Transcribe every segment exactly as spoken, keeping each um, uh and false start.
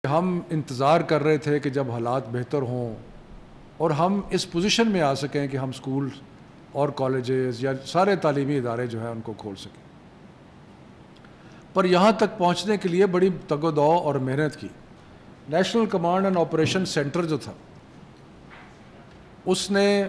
ہم انتظار کر رہے تھے کہ جب حالات بہتر ہوں اور ہم اس پوزیشن میں آ سکیں کہ ہم سکول اور کالجز یا سارے تعلیمی ادارے جو ہیں ان کو کھول سکیں، پر یہاں تک پہنچنے کے لیے بڑی تگ و دو اور محنت کی۔ National command and operation centre جو تھا اس نے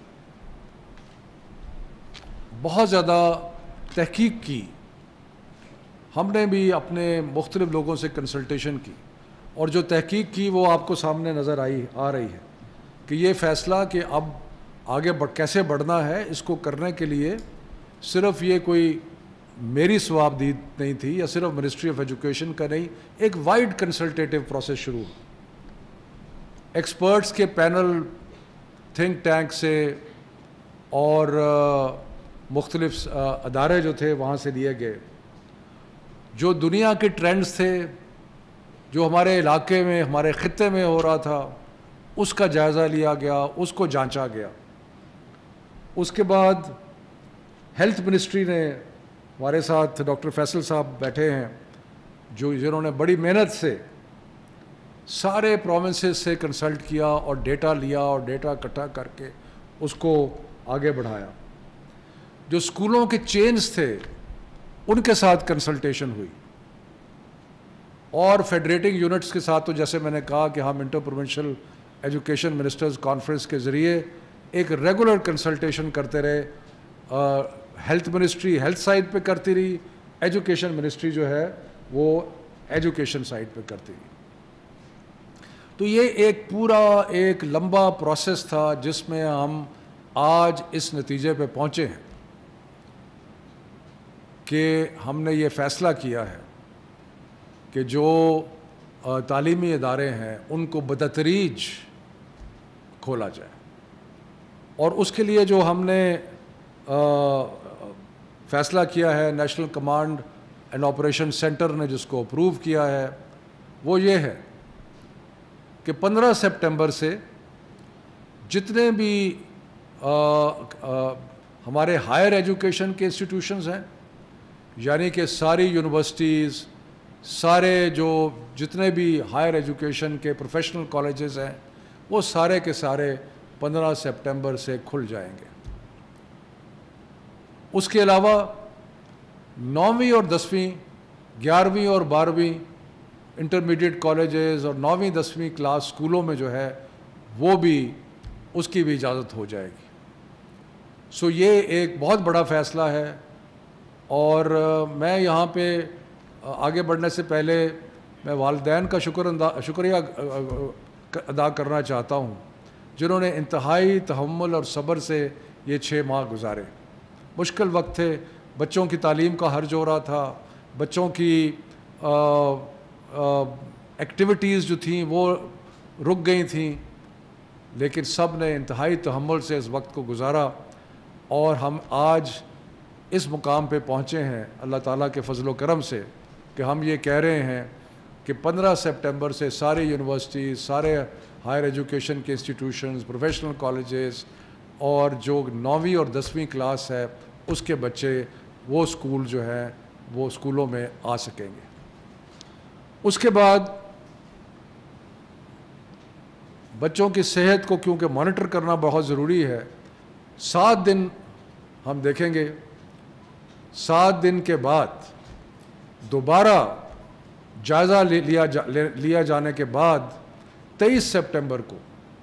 بہت زیادہ تحقیق کی، ہم نے بھی اپنے مختلف لوگوں سے کنسلٹیشن کی، اور جو تحقیق کی وہ آپ کو سامنے نظر آئی آ رہی ہے کہ یہ فیصلہ کہ اب آگے بڑھ کیسے بڑھنا ہے، اس کو کرنے کے لیے صرف یہ کوئی میری ثوابدید نہیں تھی یا صرف منسٹری آف ایجوکیشن کا نہیں، ایک وائڈ کنسلٹیٹیو پروسیس شروع ہوا۔ ایکسپرٹس کے پینل تھنک ٹینک سے اور مختلف ادارے جو تھے وہاں سے لیے گئے، جو دنیا کے ٹرینڈز تھے، جو ہمارے علاقے میں ہمارے خطے میں ہو رہا تھا، اس کا جائزہ لیا گیا، اس کو جانچا گیا۔ اس کے بعد ہیلتھ منسٹری نے، ہمارے ساتھ ڈاکٹر فیصل صاحب بیٹھے ہیں جو جنہوں نے بڑی محنت سے سارے پروونسز سے کنسلٹ کیا اور ڈیٹا لیا اور ڈیٹا اکٹھا کر کے اس کو آگے بڑھایا۔ جو اسکولوں کے چینز تھے ان کے ساتھ کنسلٹیشن ہوئی، اور فیڈریٹنگ یونٹس کے ساتھ تو جیسے میں نے کہا کہ ہم inter provincial education ministers conference کے ذریعے ایک ریگولر کنسلٹیشن کرتے رہے۔ ہیلتھ منسٹری ہیلتھ سائڈ پہ کرتی رہی، ایجوکیشن منسٹری جو ہے وہ ایجوکیشن سائڈ پہ کرتی رہی۔ تو یہ ایک پورا ایک لمبا پروسیس تھا جس میں ہم آج اس نتیجے پہ پہنچے ہیں کہ ہم نے یہ فیصلہ کیا ہے کہ جو تعلیمی ادارے ہیں ان کو بتدریج کھولا جائے، اور اس کے لیے جو ہم نے فیصلہ کیا ہے، national command and operation centre نے جس کو اپروو کیا ہے، وہ یہ ہے کہ پندرہ سپٹمبر سے جتنے بھی ہمارے ہائر ایجوکیشن کے انسٹیٹیوشنز ہیں، یعنی کہ ساری یونیورسٹیز، سارے جو جتنے بھی ہائر ایجوکیشن کے پروفیشنل کالجز ہیں، وہ سارے کے سارے پندرہ سپٹمبر سے کھل جائیں گے۔ اس کے علاوہ نویں اور دسویں، گیارہویں اور بارہویں انٹرمیڈیٹ کالجز اور نویں دسویں کلاس اسکولوں میں جو ہے وہ بھی اس کی بھی اجازت ہو جائے گی۔ سو یہ ایک بہت بڑا فیصلہ ہے، اور میں یہاں پہ آگے بڑھنے سے پہلے میں والدین کا شکر شکریہ ادا کرنا چاہتا ہوں جنہوں نے انتہائی تحمل اور صبر سے یہ چھ ماہ گزارے۔ مشکل وقت تھے، بچوں کی تعلیم کا حرج ہو رہا تھا، بچوں کی ایکٹیویٹیز جو تھیں وہ رک گئی تھیں، لیکن سب نے انتہائی تحمل سے اس وقت کو گزارا، اور ہم آج اس مقام پہ پہنچے ہیں اللہ تعالیٰ کے فضل و کرم سے کہ ہم یہ کہہ رہے ہیں کہ پندرہ سپٹمبر سے ساری یونیورسٹیز، سارے ہائر ایجوکیشن کے انسٹیٹیوشنز، پروفیشنل کالجز اور جو نویں اور دسویں کلاس ہے اس کے بچے وہ اسکول جو ہیں وہ اسکولوں میں آ سکیں گے۔ اس کے بعد بچوں کی صحت کو کیونکہ مانیٹر کرنا بہت ضروری ہے، سات دن ہم دیکھیں گے، سات دن کے بعد دوبارہ جائزہ لیا جا لیا جانے کے بعد تیئیس سپٹمبر کو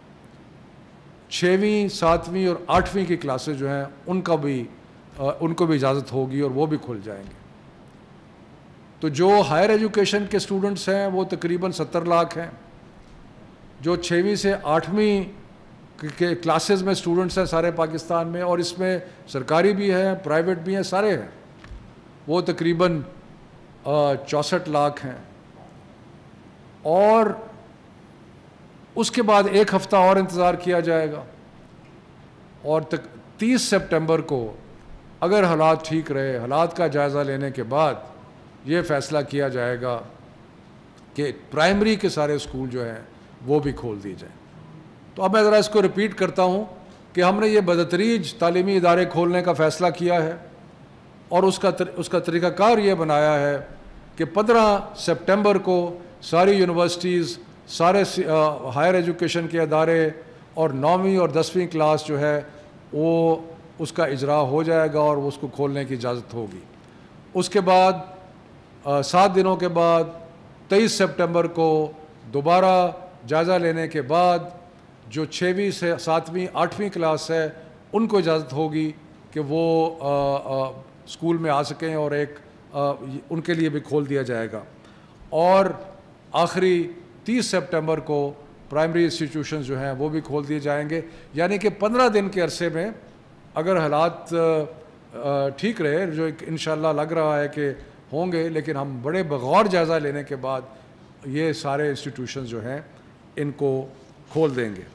چھویں، ساتویں اور آٹھویں کی کلاسز جو ہیں ان کا بھی ان کو بھی اجازت ہوگی اور وہ بھی کھل جائیں گے۔ تو جو ہائر ایجوکیشن کے اسٹوڈنٹس ہیں وہ تقریباً ستر لاکھ ہیں، جو چھویں سے آٹھویں کے کلاسز میں اسٹوڈنٹس ہیں سارے پاکستان میں، اور اس میں سرکاری بھی ہیں، پرائیویٹ بھی ہیں، سارے ہیں، وہ تقریباً چونسٹھ لاکھ ہیں۔ اور اس کے بعد ایک ہفتہ اور انتظار کیا جائے گا، اور تیس سپٹمبر کو اگر حالات ٹھیک رہے، حالات کا جائزہ لینے کے بعد یہ فیصلہ کیا جائے گا کہ پرائمری کے سارے اسکول جو ہیں وہ بھی کھول دی جائیں۔ تو اب میں ذرا اس کو ریپیٹ کرتا ہوں کہ ہم نے یہ بتدریج تعلیمی ادارے کھولنے کا فیصلہ کیا ہے، اور اس کا اس کا طریقہ کار یہ بنایا ہے کہ پندرہ سپٹمبر کو ساری یونیورسٹیز، سارے ہائر ایجوکیشن کے ادارے اور نویں اور دسویں کلاس جو ہے وہ اس کا اجرا ہو جائے گا اور اس کو کھولنے کی اجازت ہوگی۔ اس کے بعد سات دنوں کے بعد تیئیس سپٹمبر کو دوبارہ جائزہ لینے کے بعد جو چھویں سے ساتویں آٹھویں کلاس ہے ان کو اجازت ہوگی کہ وہ اسکول میں آ سکیں اور ایک ان کے لیے بھی کھول دیا جائے گا۔ اور آخری تیس سپٹمبر کو پرائمری انسٹیٹیوشنز جو ہیں وہ بھی کھول دیے جائیں گے، یعنی کہ پندرہ دن کے عرصے میں اگر حالات ٹھیک رہے، جو انشاءاللہ لگ رہا ہے کہ ہوں گے، لیکن ہم بڑے بغور جائزہ لینے کے بعد یہ سارے انسٹیٹیوشنز جو ہیں ان کو کھول دیں گے۔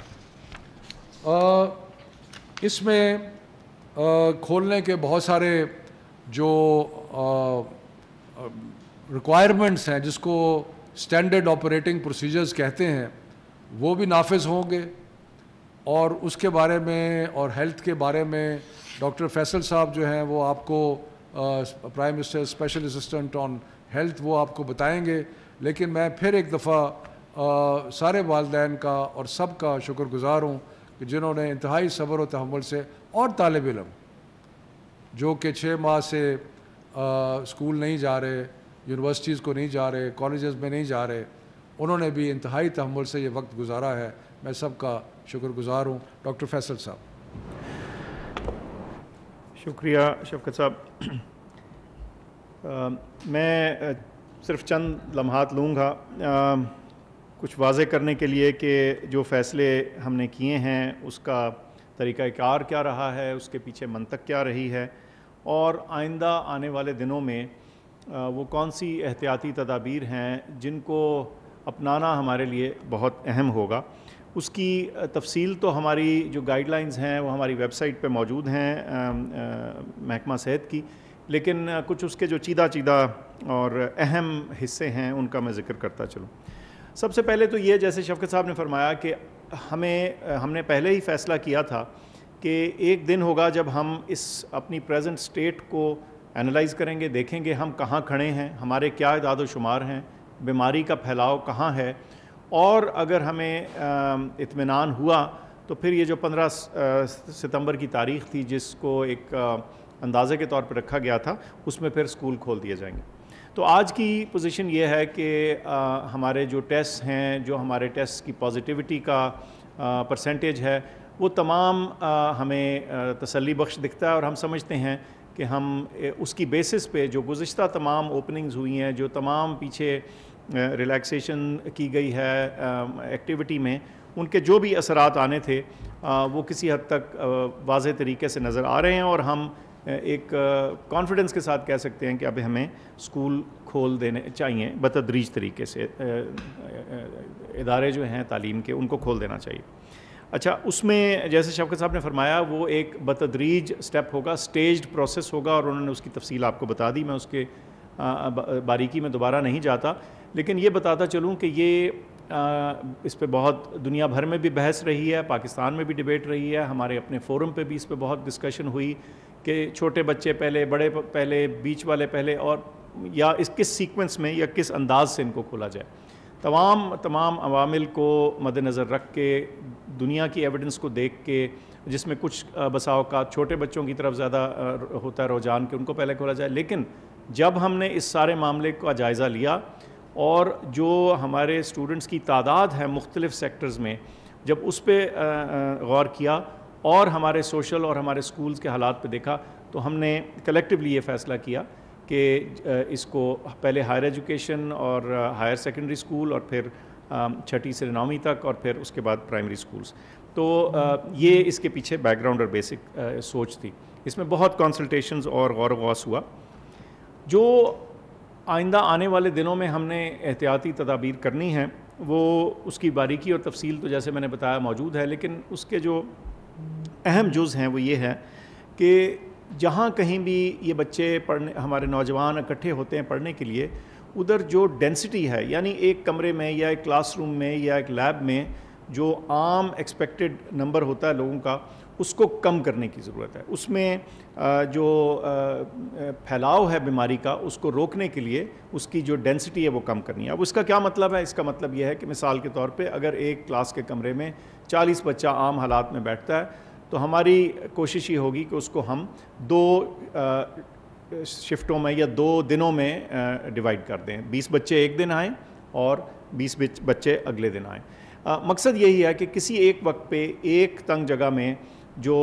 اس میں کھولنے کے بہت سارے جو ریکوائرمنٹس ہیں جس کو اسٹینڈرڈ آپریٹنگ پروسیجرز کہتے ہیں وہ بھی نافذ ہوں گے، اور اس کے بارے میں اور ہیلتھ کے بارے میں ڈاکٹر فیصل صاحب جو ہیں وہ آپ کو prime minister special assistant on health وہ آپ کو بتائیں گے۔ لیکن میں پھر ایک دفعہ سارے والدین کا اور سب کا شکر گزار ہوں کہ جنہوں نے انتہائی صبر و تحمل سے، اور طالب علم جو کہ چھ ماہ سے اسکول نہیں جا رہے، یونیورسٹیز کو نہیں جا رہے، کالجز میں نہیں جا رہے، انہوں نے بھی انتہائی تحمل سے یہ وقت گزارا ہے۔ میں سب کا شکر گزار ہوں۔ ڈاکٹر فیصل صاحب۔ شکریہ شفقت صاحب۔ میں صرف چند لمحات لوں گا کچھ واضح کرنے کے لیے کہ جو فیصلے ہم نے کیے ہیں اس کا طریقہ کار کیا رہا ہے، اس کے پیچھے منطق کیا رہی ہے، اور آئندہ آنے والے دنوں میں وہ کون سی احتیاطی تدابیر ہیں جن کو اپنانا ہمارے لیے بہت اہم ہوگا۔ اس کی تفصیل تو ہماری جو گائیڈ لائنز ہیں وہ ہماری ویب سائٹ پہ موجود ہیں محکمہ صحت کی، لیکن کچھ اس کے جو چیدہ چیدہ اور اہم حصے ہیں ان کا میں ذکر کرتا چلوں۔ سب سے پہلے تو یہ، جیسے شفقت صاحب نے فرمایا کہ ہمیں ہم نے پہلے ہی فیصلہ کیا تھا کہ ایک دن ہوگا جب ہم اس اپنی پریزنٹ سٹیٹ کو انالائز کریں گے، دیکھیں گے ہم کہاں کھڑے ہیں، ہمارے کیا اعداد و شمار ہیں، بیماری کا پھیلاؤ کہاں ہے، اور اگر ہمیں اطمینان ہوا تو پھر یہ جو پندرہ ستمبر کی تاریخ تھی جس کو ایک اندازے کے طور پر رکھا گیا تھا، اس میں پھر اسکول کھول دیے جائیں گے۔ تو آج کی پوزیشن یہ ہے کہ ہمارے جو ٹیسٹ ہیں، جو ہمارے ٹیسٹ کی پازیٹیوٹی کا پرسنٹیج ہے، وہ تمام ہمیں تسلی بخش دکھتا ہے، اور ہم سمجھتے ہیں کہ ہم اس کی بیسس پہ جو گزشتہ تمام اوپننگز ہوئی ہیں، جو تمام پیچھے ریلیکسیشن کی گئی ہے ایکٹیویٹی میں، ان کے جو بھی اثرات آنے تھے وہ کسی حد تک واضح طریقے سے نظر آ رہے ہیں، اور ہم ایک کانفیڈنس کے ساتھ کہہ سکتے ہیں کہ اب ہمیں اسکول کھول دینے چاہیے بتدریج طریقے سے، ادارے جو ہیں تعلیم کے ان کو کھول دینا چاہیے۔ اچھا، اس میں جیسے شفقت صاحب نے فرمایا وہ ایک بتدریج سٹیپ ہوگا، سٹیجڈ پروسیس ہوگا، اور انہوں نے اس کی تفصیل آپ کو بتا دی، میں اس کے باریکی میں دوبارہ نہیں جاتا، لیکن یہ بتاتا چلوں کہ یہ اس پہ بہت دنیا بھر میں بھی بحث رہی ہے، پاکستان میں بھی ڈیبیٹ رہی ہے، ہمارے اپنے فورم پہ بھی اس پہ بہت ڈسکشن ہوئی کہ چھوٹے بچے پہلے، بڑے پہلے، بیچ والے پہلے، اور یا اس کس سیکوینس میں یا کس انداز سے ان کو کھولا جائے۔ تمام تمام عوامل کو مد نظر رکھ کے، دنیا کی ایویڈنس کو دیکھ کے، جس میں کچھ بسا اوقات چھوٹے بچوں کی طرف زیادہ ہوتا ہے رجحان کہ ان کو پہلے کھولا جائے، لیکن جب ہم نے اس سارے معاملے کا جائزہ لیا اور جو ہمارے اسٹوڈنٹس کی تعداد ہے مختلف سیکٹرز میں، جب اس پہ غور کیا اور ہمارے سوشل اور ہمارے سکولز کے حالات پہ دیکھا، تو ہم نے کلیکٹیولی یہ فیصلہ کیا کہ اس کو پہلے ہائر ایجوکیشن اور ہائر سیکنڈری اسکول، اور پھر چھٹی سے نویں تک، اور پھر اس کے بعد پرائمری اسکولز۔ تو یہ اس کے پیچھے بیک گراؤنڈ اور بیسک سوچ تھی۔ اس میں بہت کنسلٹیشنز اور غور و غوص ہوا۔ جو آئندہ آنے والے دنوں میں ہم نے احتیاطی تدابیر کرنی ہیں، وہ اس کی باریکی اور تفصیل تو جیسے میں نے بتایا موجود ہے، لیکن اس کے جو اہم جز ہیں وہ یہ ہے کہ جہاں کہیں بھی یہ بچے پڑھنے، ہمارے نوجوان اکٹھے ہوتے ہیں پڑھنے کے لیے، ادھر جو ڈینسٹی ہے، یعنی ایک کمرے میں یا ایک کلاس روم میں یا ایک لیب میں جو عام ایکسپیکٹڈ نمبر ہوتا ہے لوگوں کا، اس کو کم کرنے کی ضرورت ہے. اس میں جو پھیلاؤ ہے بیماری کا اس کو روکنے کے لیے اس کی جو ڈینسٹی ہے وہ کم کرنی ہے. اب اس کا کیا مطلب ہے؟ اس کا مطلب یہ ہے کہ مثال کے طور پہ اگر ایک کلاس کے کمرے میں چالیس بچہ عام حالات میں بیٹھتا ہے تو ہماری کوشش یہ ہوگی کہ اس کو ہم دو شفٹوں میں یا دو دنوں میں ڈیوائیڈ کر دیں. بیس بچے ایک دن آئیں اور بیس بچے اگلے دن آئیں. مقصد یہی ہے کہ کسی ایک وقت پہ ایک تنگ جگہ میں جو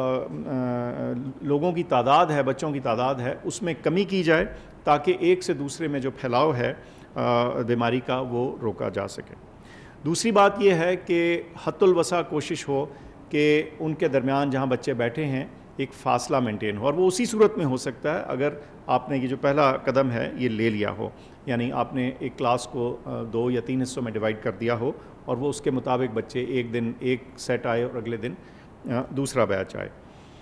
لوگوں کی تعداد ہے، بچوں کی تعداد ہے، اس میں کمی کی جائے تاکہ ایک سے دوسرے میں جو پھیلاؤ ہے بیماری کا وہ روکا جا سکے. دوسری بات یہ ہے کہ حد الوسع کوشش ہو کہ ان کے درمیان جہاں بچے بیٹھے ہیں ایک فاصلہ مینٹین ہو، اور وہ اسی صورت میں ہو سکتا ہے اگر آپ نے یہ جو پہلا قدم ہے یہ لے لیا ہو، یعنی آپ نے ایک کلاس کو دو یا تین حصوں میں ڈیوائیڈ کر دیا ہو اور وہ اس کے مطابق بچے ایک دن ایک سیٹ آئے اور اگلے دن دوسرا بیچ آئے.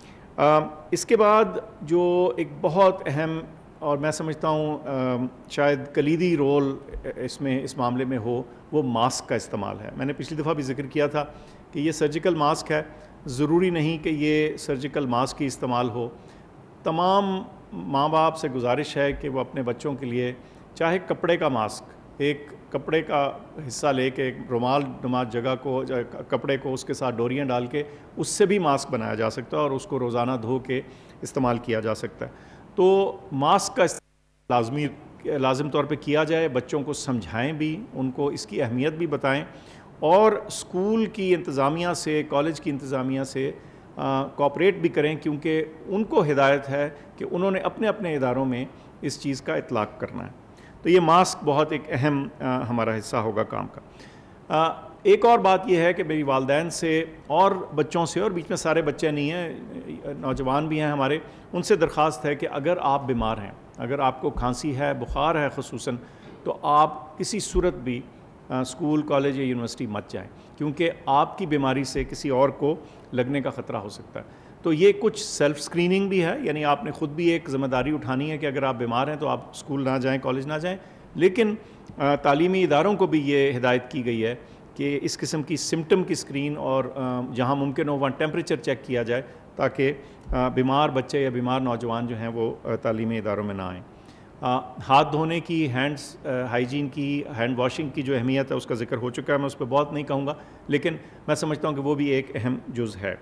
اس کے بعد جو ایک بہت اہم اور میں سمجھتا ہوں شاید کلیدی رول اس میں اس معاملے میں ہو وہ ماسک کا استعمال ہے. میں نے پچھلی دفعہ بھی ذکر کیا تھا کہ یہ سرجیکل ماسک ہے، ضروری نہیں کہ یہ سرجیکل ماسک ہی استعمال ہو. تمام ماں باپ سے گزارش ہے کہ وہ اپنے بچوں کے لیے چاہے کپڑے کا ماسک، ایک کپڑے کا حصہ لے کے ایک رومال نما جگہ کو کپڑے کو اس کے ساتھ ڈوریاں ڈال کے اس سے بھی ماسک بنایا جا سکتا ہے اور اس کو روزانہ دھو کے استعمال کیا جا سکتا ہے. تو ماسک کا استعمال لازمی لازم طور پہ کیا جائے، بچوں کو سمجھائیں بھی، ان کو اس کی اہمیت بھی بتائیں، اور اسکول کی انتظامیہ سے، کالج کی انتظامیہ سے کوآپریٹ بھی کریں، کیونکہ ان کو ہدایت ہے کہ انہوں نے اپنے اپنے اداروں میں اس چیز کا اطلاق کرنا ہے. تو یہ ماسک بہت ایک اہم ہمارا حصہ ہوگا کام کا. ایک اور بات یہ ہے کہ میری والدین سے اور بچوں سے، اور بیچ میں سارے بچے نہیں ہیں، نوجوان بھی ہیں ہمارے، ان سے درخواست ہے کہ اگر آپ بیمار ہیں، اگر آپ کو کھانسی ہے، بخار ہے خصوصاً، تو آپ کسی صورت بھی اسکول، کالج یا یونیورسٹی مت جائیں، کیونکہ آپ کی بیماری سے کسی اور کو لگنے کا خطرہ ہو سکتا ہے. تو یہ کچھ سیلف سکریننگ بھی ہے، یعنی آپ نے خود بھی ایک ذمہ داری اٹھانی ہے کہ اگر آپ بیمار ہیں تو آپ اسکول نہ جائیں، کالج نہ جائیں. لیکن تعلیمی اداروں کو بھی یہ ہدایت کی گئی ہے کہ اس قسم کی سمٹم کی اسکرین اور جہاں ممکن ہو وہاں ٹیمپریچر چیک کیا جائے تاکہ بیمار بچے یا بیمار نوجوان جو ہیں وہ تعلیمی اداروں میں نہ آئیں. ہاتھ دھونے کی، ہینڈس ہائیجین کی، ہینڈ واشنگ کی جو اہمیت ہے اس کا ذکر ہو چکا ہے، میں اس پہ بہت نہیں کہوں گا، لیکن میں سمجھتا ہوں کہ وہ بھی ایک اہم جز ہے.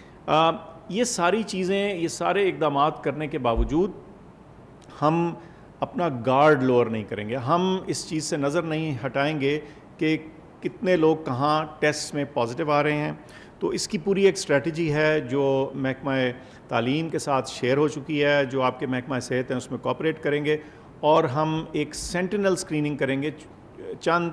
یہ ساری چیزیں، یہ سارے اقدامات کرنے کے باوجود ہم اپنا گارڈ لوور نہیں کریں گے، ہم اس چیز سے نظر نہیں ہٹائیں گے کہ کتنے لوگ کہاں ٹیسٹ میں پازیٹیو آ رہے ہیں. تو اس کی پوری ایک اسٹریٹجی ہے جو محکمہ تعلیم کے ساتھ شیئر ہو چکی ہے، جو آپ کے محکمہ صحت ہیں اس میں کوآپریٹ کریں گے، اور ہم ایک سینٹینل اسکریننگ کریں گے. چند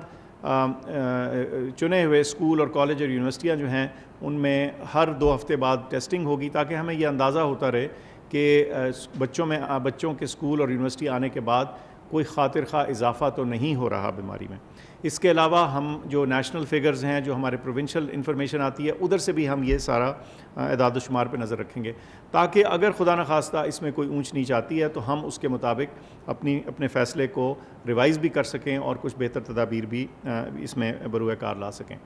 چنے ہوئے اسکول اور کالج اور یونیورسٹیاں جو ہیں ان میں ہر دو ہفتے بعد ٹیسٹنگ ہوگی تاکہ ہمیں یہ اندازہ ہوتا رہے کہ بچوں میں بچوں کے اسکول اور یونیورسٹی آنے کے بعد کوئی خاطر خواہ اضافہ تو نہیں ہو رہا بیماری میں. اس کے علاوہ ہم جو نیشنل فگرز ہیں، جو ہمارے پروونشل انفارمیشن آتی ہے، ادھر سے بھی ہم یہ سارا اعداد و شمار پہ نظر رکھیں گے تاکہ اگر خدا نخواستہ اس میں کوئی اونچ نیچ آتی ہے تو ہم اس کے مطابق اپنی اپنے فیصلے کو ریوائز بھی کر سکیں اور کچھ بہتر تدابیر بھی اس میں بروئے کار لا سکیں.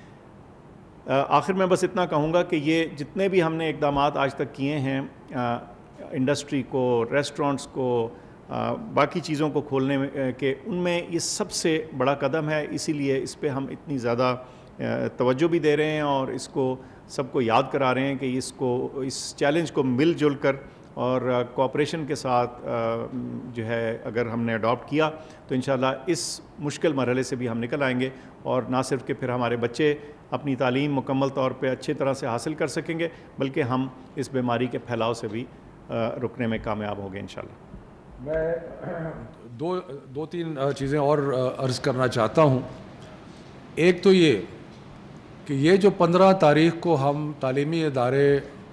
آخر میں بس اتنا کہوں گا کہ یہ جتنے بھی ہم نے اقدامات آج تک کیے ہیں، انڈسٹری کو، ریسٹورنٹس کو، باقی چیزوں کو کھولنے میں، کہ ان میں یہ سب سے بڑا قدم ہے. اسی لیے اس پہ ہم اتنی زیادہ توجہ بھی دے رہے ہیں اور اس کو سب کو یاد کرا رہے ہیں کہ اس کو اس چیلنج کو مل جل کر اور کوآپریشن کے ساتھ جو ہے اگر ہم نے اڈاپٹ کیا تو انشاءاللہ اس مشکل مرحلے سے بھی ہم نکل آئیں گے، اور نہ صرف کہ پھر ہمارے بچے اپنی تعلیم مکمل طور پہ اچھی طرح سے حاصل کر سکیں گے، بلکہ ہم اس بیماری کے پھیلاؤ سے بھی رکنے میں کامیاب ہوں گے انشاءاللہ. میں دو دو تین چیزیں اور عرض کرنا چاہتا ہوں. ایک تو یہ کہ یہ جو پندرہ تاریخ کو ہم تعلیمی ادارے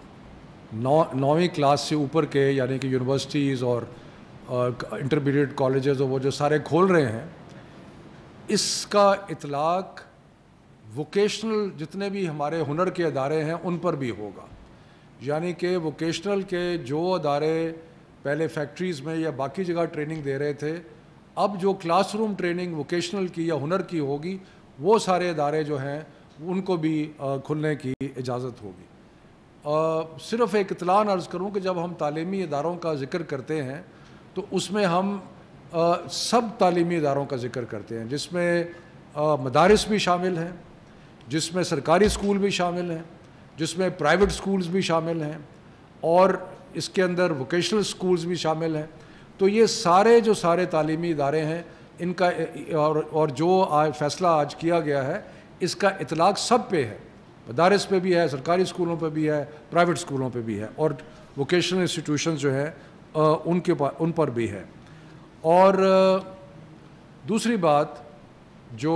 نو نویں کلاس سے اوپر کے، یعنی کہ یونیورسٹیز اور انٹرمیڈیٹ کالجز اور وہ جو سارے کھول رہے ہیں، اس کا اطلاق ووکیشنل جتنے بھی ہمارے ہنر کے ادارے ہیں ان پر بھی ہوگا. یعنی کہ ووکیشنل کے جو ادارے پہلے فیکٹریز میں یا باقی جگہ ٹریننگ دے رہے تھے، اب جو کلاس روم ٹریننگ ووکیشنل کی یا ہنر کی ہوگی، وہ سارے ادارے جو ہیں ان کو بھی کھلنے کی اجازت ہوگی. صرف ایک اطلاع عرض کروں کہ جب ہم تعلیمی اداروں کا ذکر کرتے ہیں تو اس میں ہم سب تعلیمی اداروں کا ذکر کرتے ہیں، جس میں مدارس بھی شامل ہیں، جس میں سرکاری اسکول بھی شامل ہیں، جس میں پرائیویٹ اسکولز بھی شامل ہیں، اور اس کے اندر ووکیشنل اسکولز بھی شامل ہیں۔ تو یہ سارے جو سارے تعلیمی ادارے ہیں ان کا اور جو آج فیصلہ آج کیا گیا ہے اس کا اطلاق سب پہ ہے، مدارس پہ بھی ہے، سرکاری اسکولوں پہ بھی ہے، پرائیویٹ اسکولوں پہ بھی ہے، اور ووکیشنل انسٹیٹیوشنز جو ہیں ان کے ان پر بھی ہے۔ اور دوسری بات جو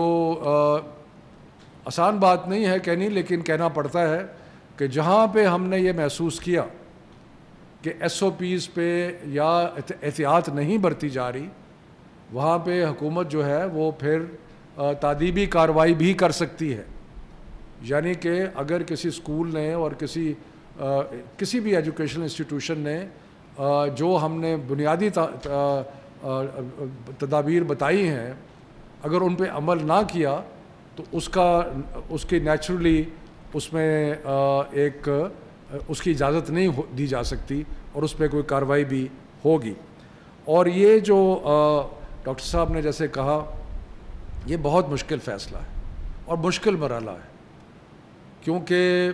آسان بات نہیں ہے کہنی، لیکن کہنا پڑتا ہے کہ جہاں پہ ہم نے یہ محسوس کیا کہ ایس او پیز پہ یا احتیاط نہیں برتی جا رہی، وہاں پہ حکومت جو ہے وہ پھر تادیبی کارروائی بھی کر سکتی ہے۔ یعنی کہ اگر کسی اسکول نے اور کسی کسی بھی ایجوکیشنل انسٹیٹیوشن نے جو ہم نے بنیادی تدابیر بتائی ہیں اگر ان پہ عمل نہ کیا تو اس کا اس کی نیچرلی اس میں ایک اس کی اجازت نہیں دی جا سکتی اور اس پہ کوئی کارروائی بھی ہوگی۔ اور یہ جو ڈاکٹر صاحب نے جیسے کہا یہ بہت مشکل فیصلہ ہے اور مشکل مرحلہ ہے، کیونکہ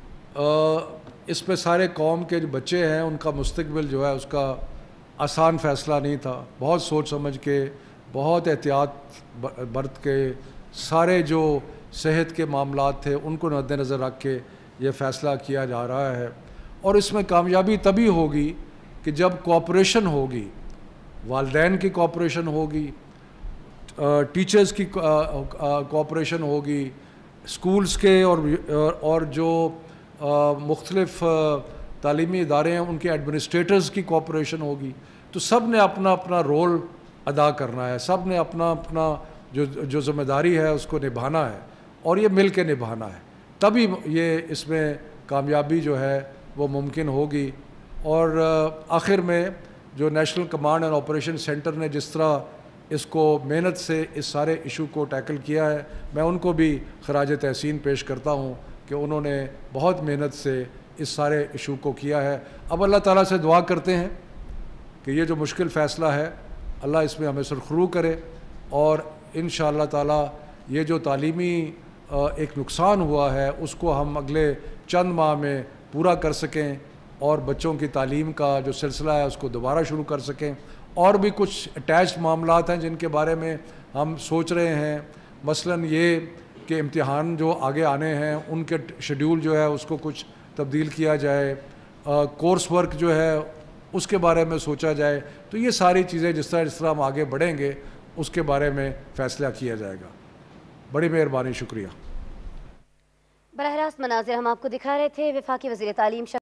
اس پہ سارے قوم کے جو بچے ہیں ان کا مستقبل جو ہے اس کا آسان فیصلہ نہیں تھا، بہت سوچ سمجھ کے، بہت احتیاط برت کے، سارے جو صحت کے معاملات تھے ان کو مد نظر رکھ کے یہ فیصلہ کیا جا رہا ہے۔ اور اس میں کامیابی تبھی ہوگی کہ جب کوآپریشن ہوگی، والدین کی کوآپریشن ہوگی، ٹیچرز کی کوآپریشن ہوگی، اسکولز کے اور اور جو مختلف تعلیمی ادارے ہیں ان کے ایڈمنسٹریٹرز کی کوآپریشن ہوگی، تو سب نے اپنا اپنا رول ادا کرنا ہے، سب نے اپنا اپنا جو جو ذمہ داری ہے اس کو نبھانا ہے، اور یہ مل کے نبھانا ہے، تبھی یہ اس میں کامیابی جو ہے وہ ممکن ہوگی۔ اور آخر میں جو national command and operation centre نے جس طرح اس کو محنت سے اس سارے ایشو کو ٹیکل کیا ہے، میں ان کو بھی خراج تحسین پیش کرتا ہوں کہ انہوں نے بہت محنت سے اس سارے ایشو کو کیا ہے۔ اب اللہ تعالیٰ سے دعا کرتے ہیں کہ یہ جو مشکل فیصلہ ہے اللہ اس میں ہمیں سرخرو کرے، اور انشاءاللہ تعالیٰ یہ جو تعلیمی ایک نقصان ہوا ہے اس کو ہم اگلے چند ماہ میں پورا کر سکیں اور بچوں کی تعلیم کا جو سلسلہ ہے اس کو دوبارہ شروع کر سکیں۔ اور بھی کچھ اٹیچڈ معاملات ہیں جن کے بارے میں ہم سوچ رہے ہیں، مثلاً یہ کہ امتحان جو آگے آنے ہیں ان کے شیڈیول جو ہے اس کو کچھ تبدیل کیا جائے، کورس ورک جو ہے اس کے بارے میں سوچا جائے۔ تو یہ ساری چیزیں جس طرح جس طرح ہم آگے بڑھیں گے اس کے بارے میں فیصلہ کیا جائے گا۔ بڑی مہربانی، شکریہ۔ براہ راست مناظر ہم آپ کو دکھا رہے تھے۔ وفاقی وزیر تعلیم